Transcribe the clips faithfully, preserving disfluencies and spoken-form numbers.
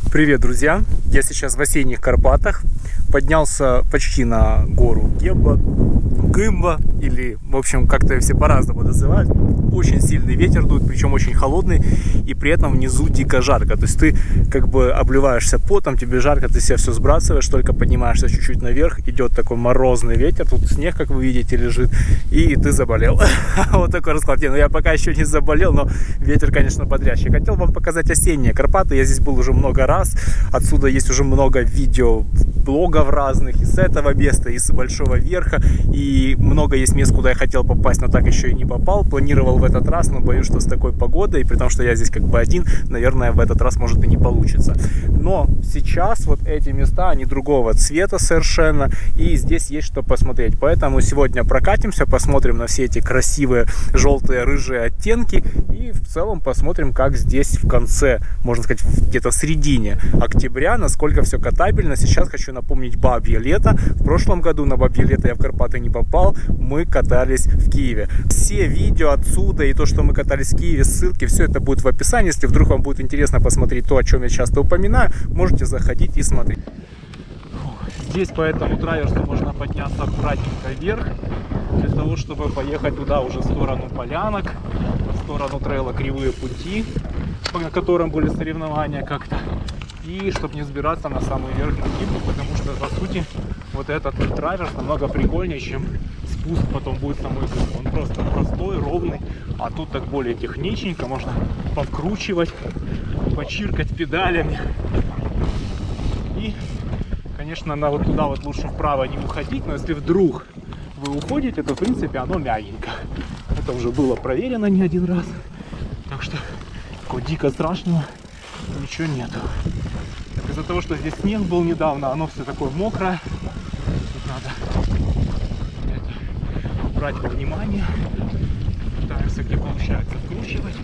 Привет, друзья! Я сейчас в осенних Карпатах. Поднялся почти на гору Гебба, Гымба, или, в общем, как-то все по-разному называют. Очень сильный ветер дует, причем очень холодный, и при этом внизу дико жарко. То есть ты как бы обливаешься потом, тебе жарко, ты себя все сбрасываешь, только поднимаешься чуть-чуть наверх, идет такой морозный ветер, тут снег, как вы видите, лежит, и ты заболел. Вот такой расклад. Ну, я пока еще не заболел, но ветер, конечно, бодрящий. Хотел вам показать осенние Карпаты. Я здесь был уже много раз. Отсюда есть уже много видео, блогов разных, и с этого места, и с Большого Верха, и много есть мест, куда я хотел попасть, но так еще и не попал. Планировал в этот раз, но боюсь, что с такой погодой, при том, что я здесь как бы один, наверное, в этот раз может и не получится. Но сейчас вот эти места, они другого цвета совершенно, и здесь есть что посмотреть. Поэтому сегодня прокатимся, посмотрим на все эти красивые желтые, рыжие оттенки, и в целом посмотрим, как здесь в конце, можно сказать, где-то в середине октября, насколько все катабельно. Сейчас хочу напомнить бабье лето. В прошлом году на бабье лето я в Карпаты не попал, мы катались в Киеве. Все видео отсюда и то, что мы катались в Киеве, ссылки, все это будет в описании. Если вдруг вам будет интересно посмотреть то, о чем я часто упоминаю, можете заходить и смотреть. Здесь по этому траверсу можно подняться аккуратненько вверх, для того, чтобы поехать туда уже в сторону полянок, в сторону трейла Кривые пути, на котором были соревнования как-то. И чтобы не сбираться на самый верх Гибу, потому что, по сути, вот этот траверс намного прикольнее, чем спуск потом будет самой Гибу. Он просто простой, ровный, а тут так более техничненько, можно подкручивать, почиркать педалями. И, конечно, на вот туда вот лучше вправо не уходить, но если вдруг вы уходите, то, в принципе, оно мягенько. Это уже было проверено не один раз, так что такого дико страшного ничего нету. Из-за того, что здесь снег был недавно, оно все такое мокрое. Тут надо это брать во внимание. Пытаемся, где получается, вкручивать.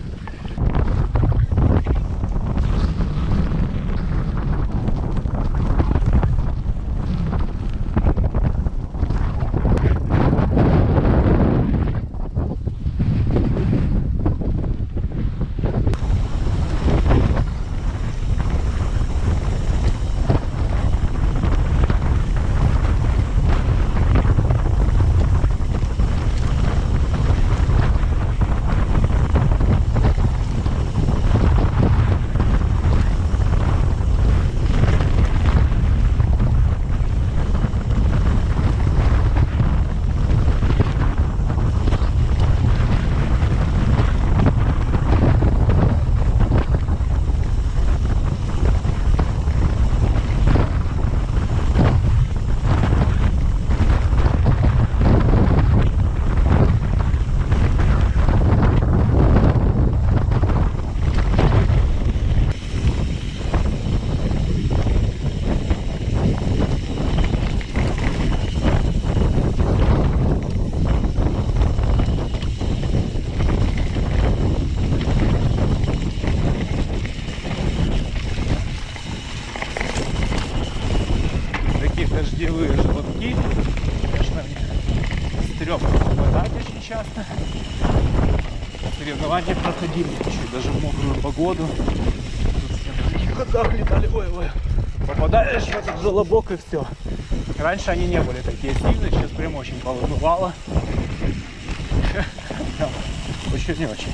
Дождевые желудки, конечно, мне стрёмно попадать очень часто. Соревнования проходили чуть даже в мокрую погоду. Тут все на таких ходах летали. Ой-ой. Попадаешь в этот желобок и все. Раньше они не были такие сильные, сейчас прям очень повымывало. Очень не очень.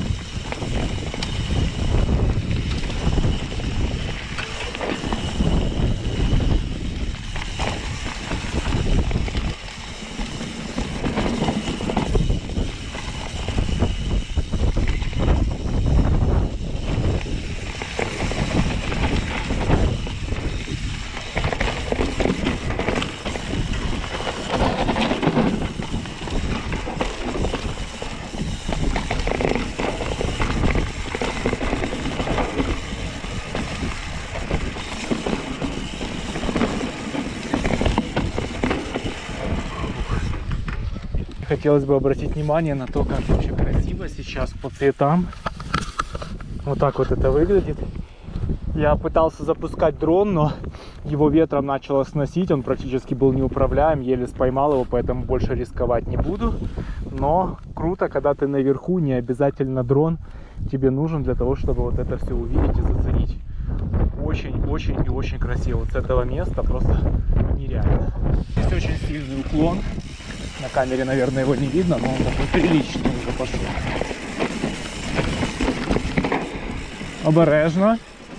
Хотелось бы обратить внимание на то, как вообще красиво сейчас по цветам. Вот так вот это выглядит. Я пытался запускать дрон, но его ветром начало сносить. Он практически был неуправляем, еле споймал его, поэтому больше рисковать не буду. Но круто, когда ты наверху, не обязательно дрон тебе нужен для того, чтобы вот это все увидеть и заценить. очень-очень и очень красиво. Вот с этого места просто нереально. Здесь очень сильный уклон. На камере, наверное, его не видно, но он такой приличный уже пошел. Обережно.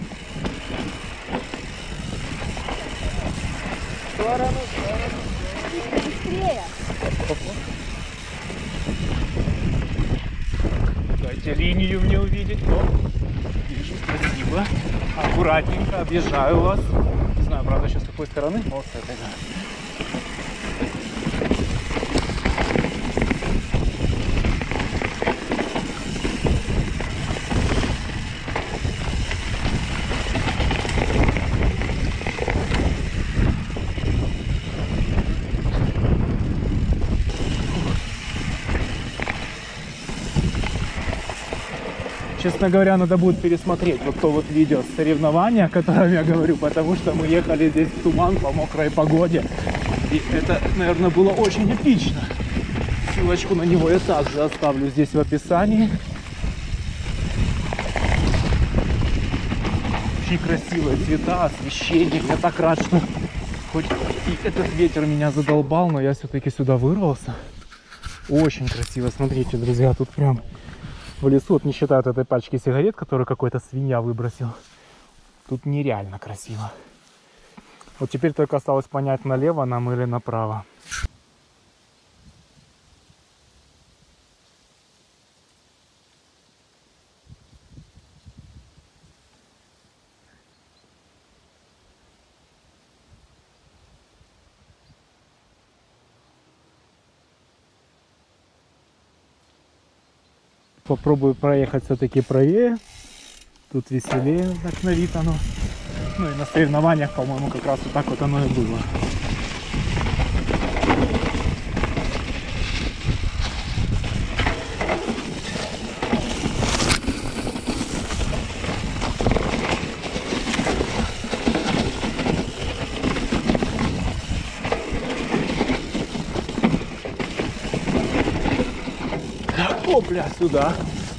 Дайте линию мне увидеть. О, вижу, спасибо. Аккуратненько объезжаю вас. Не знаю, правда, сейчас с какой стороны. Вот с этой, да. Честно говоря, надо будет пересмотреть вот то вот видео с соревнования, о котором я говорю, потому что мы ехали здесь в туман по мокрой погоде. И это, наверное, было очень эпично. Ссылочку на него я также оставлю здесь в описании. Очень красивые цвета, освещение. Я так рад, что хоть и этот ветер меня задолбал, но я все-таки сюда вырвался. Очень красиво. Смотрите, друзья, тут прям... В лесу, вот не считая вот этой пачки сигарет, которую какой-то свинья выбросил, тут нереально красиво. Вот теперь только осталось понять, налево нам или направо. Попробую проехать все-таки правее. Тут веселее, так на вид оно. Ну и на соревнованиях, по-моему, как раз вот так вот оно и было. О, бля, сюда.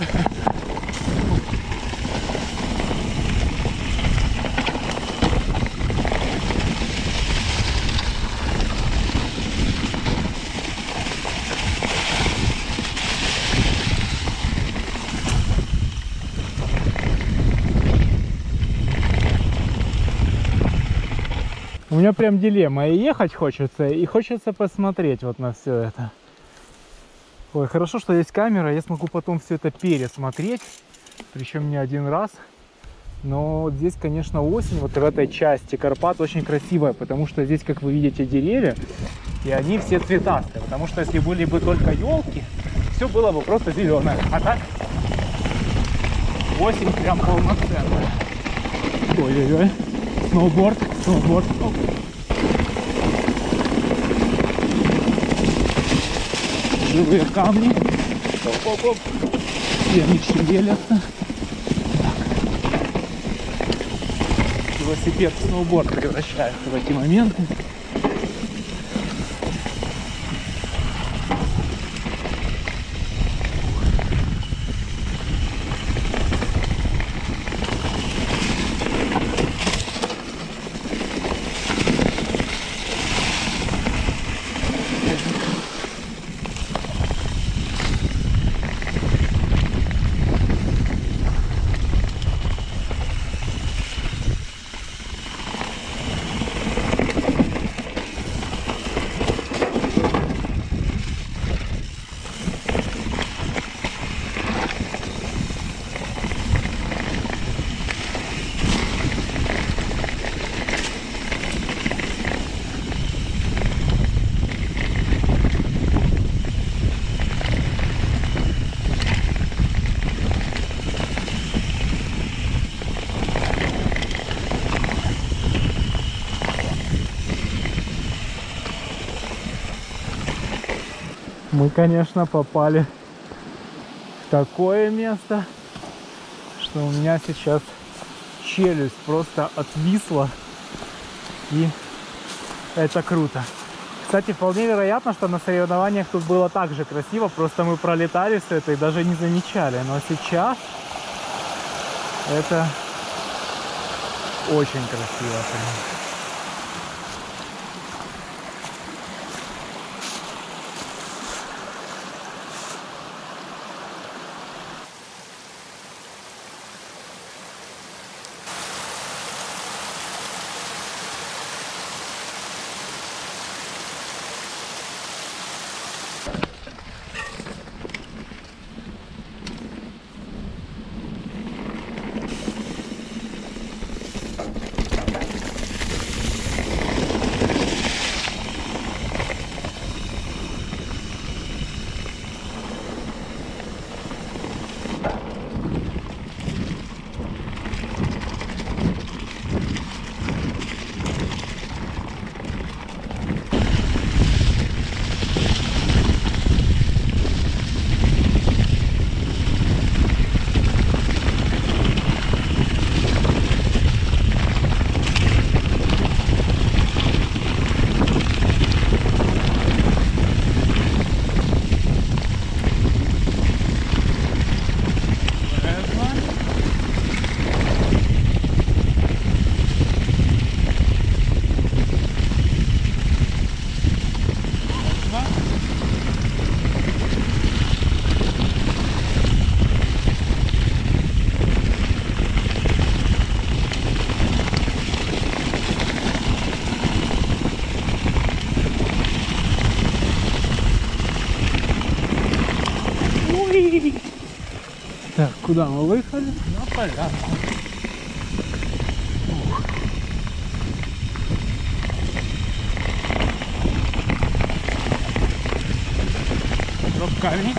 У меня прям дилемма, и ехать хочется, и хочется посмотреть вот на все это. Ой, хорошо, что есть камера, я смогу потом все это пересмотреть, причем не один раз. Но здесь, конечно, осень, вот в этой части Карпат очень красивая, потому что здесь, как вы видите, деревья, и они все цветастые. Потому что если были бы только елки, все было бы просто зеленое. А так осень прям полноценная. Ой-ой-ой, сноуборд, сноуборд. Живые камни. Оп-оп-оп. Все они шевелятся. Велосипед в сноуборд превращается в эти моменты. Мы, конечно, попали в такое место, что у меня сейчас челюсть просто отвисла, и это круто. Кстати, вполне вероятно, что на соревнованиях тут было так же красиво, просто мы пролетали все это и даже не замечали. Но сейчас это Очень красиво. Так, куда мы выехали? На полянку. Камень.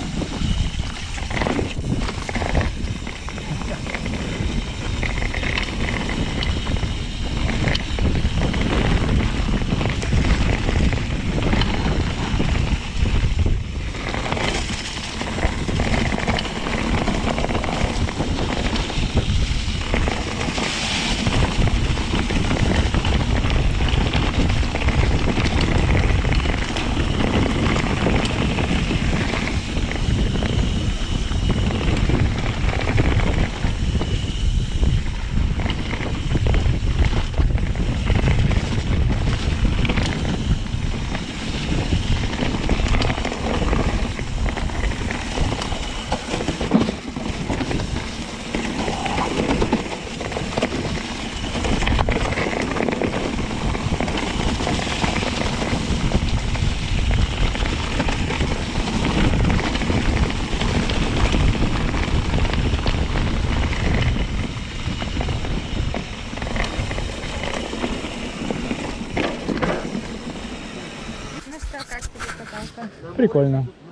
Прикольно.